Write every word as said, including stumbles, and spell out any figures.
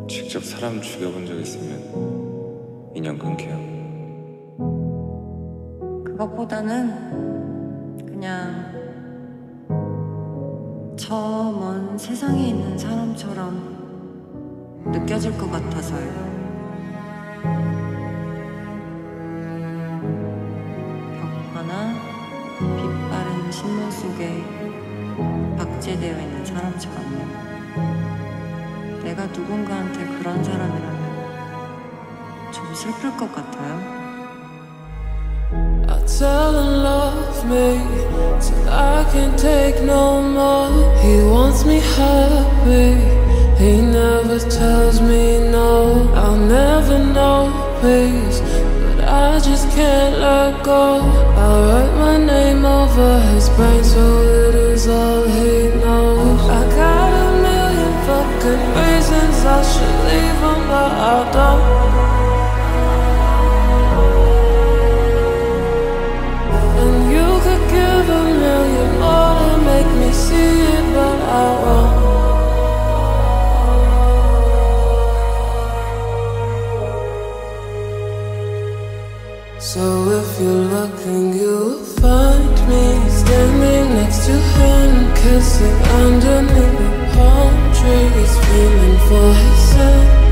직접 사람 죽여본 적 있으면 인연 끊게요. 그것보다는 그냥 저 먼 세상에 있는 사람처럼 느껴질 것 같아서요. 벽화나 빛바랜 신문 속에 박제되어 있는 사람처럼요. 내가 누군가한테 그런 사람이라면 좀 슬플 것 같아요. I tell him love me till I can't take no more. He wants me happy, he never tells me no. I'll never know peace, but I just can't let go. I'll write my name over his brain so it is all he knows. I got a million fucking reasons I should leave him, but I don't. Give a million more to make me see it, but I won't. So if you're looking, you'll find me standing next to him, kissing underneath the palm trees, feeling for his scent.